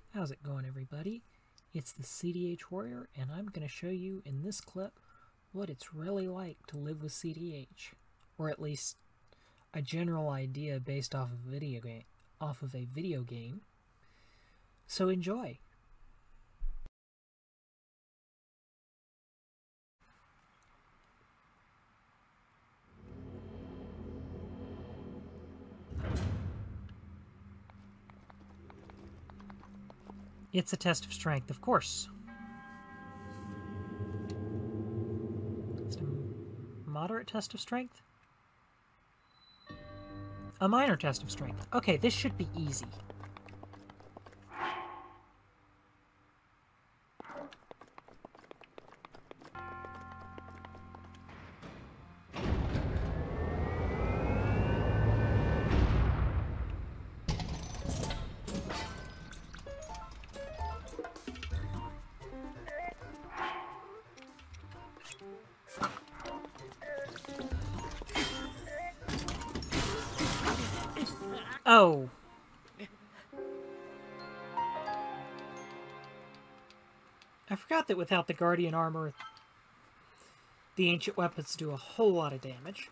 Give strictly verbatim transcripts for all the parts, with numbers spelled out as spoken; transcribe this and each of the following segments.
How's it going, everybody? It's the C D H Warrior, and I'm going to show you in this clip what it's really like to live with C D H, or at least a general idea based off of a video game. Off of a video game. So enjoy. It's a test of strength, of course. It's a moderate test of strength? A minor test of strength. Okay, this should be easy. Oh. I forgot that without the Guardian armor, the ancient weapons do a whole lot of damage.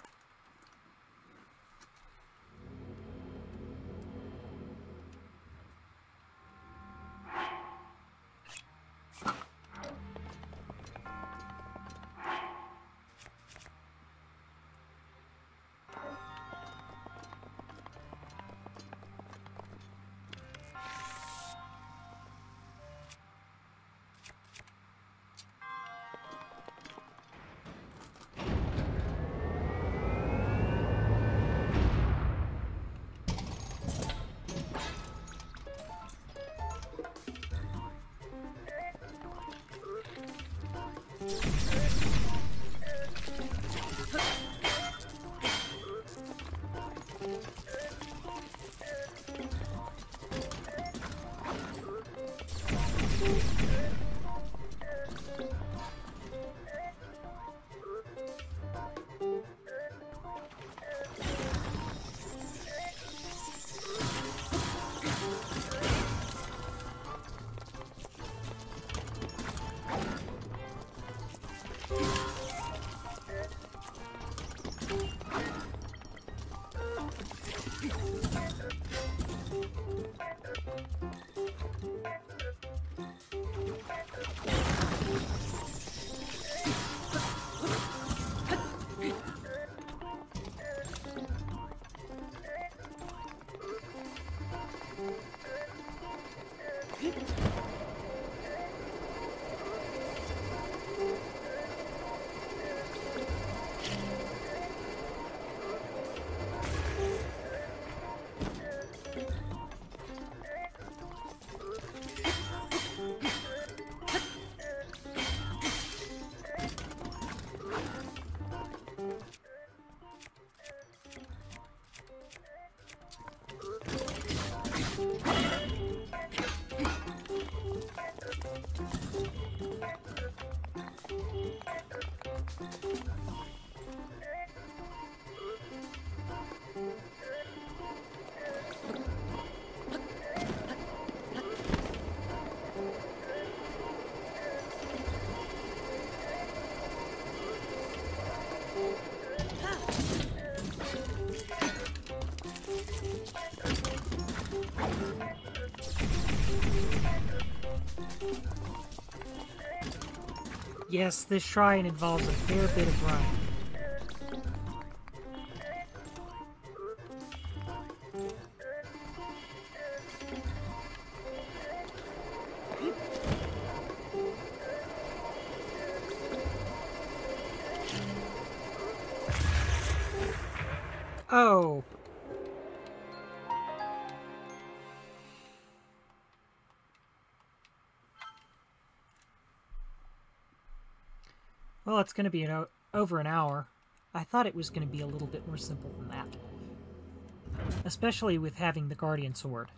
Yes, this shrine involves a fair bit of running. Oh. Well, it's going to be an over an hour. I thought it was going to be a little bit more simple than that. Especially with having the Guardian Sword.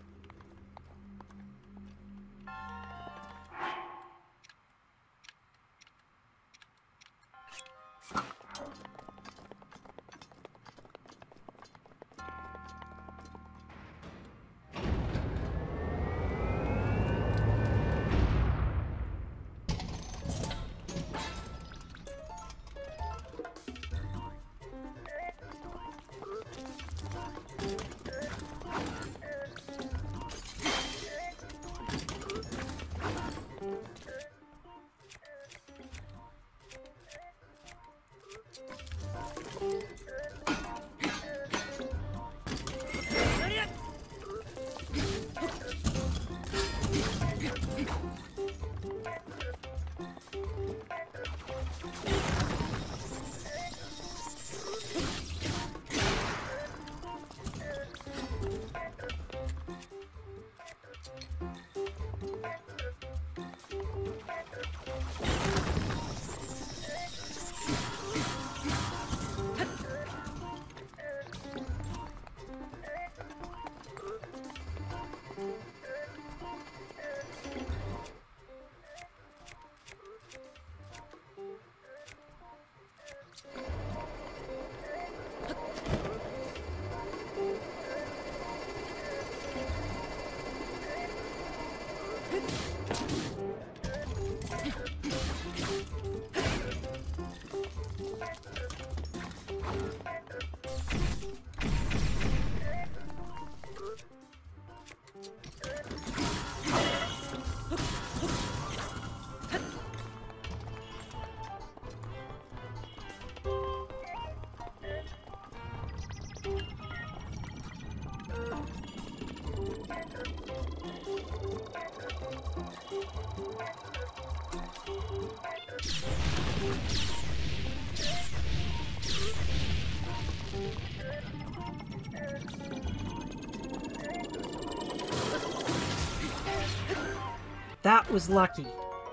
That was lucky.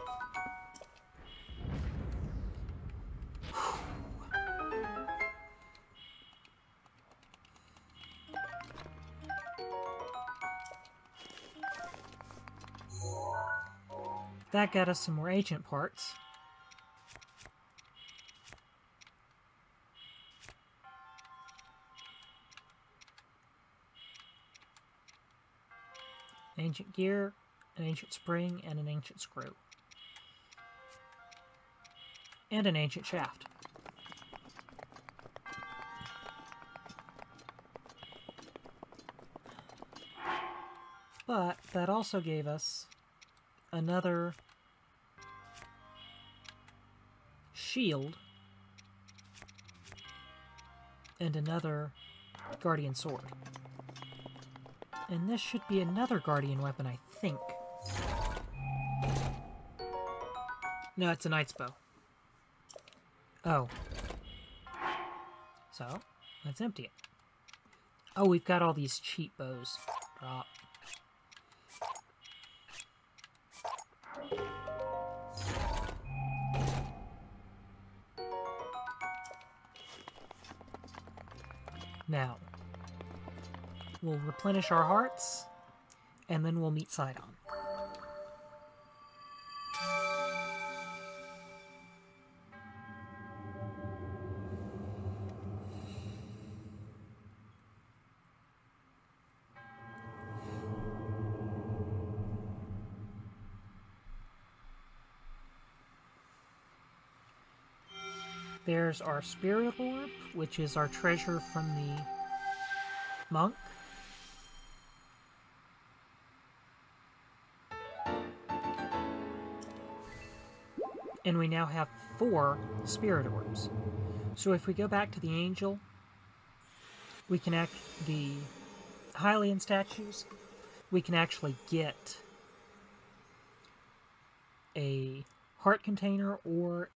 That got us some more ancient parts. Ancient gear, an ancient spring, and an ancient screw. And an ancient shaft. But that also gave us another shield and another guardian sword. And this should be another guardian weapon, I think. No, it's a knight's bow. Oh. So, let's empty it. Oh, we've got all these cheap bows. Drop. Now, we'll replenish our hearts, and then we'll meet Sidon. There's our spirit orb, which is our treasure from the monk. And we now have four spirit orbs. So if we go back to the angel, we can act the Hylian statues, we can actually get a heart container or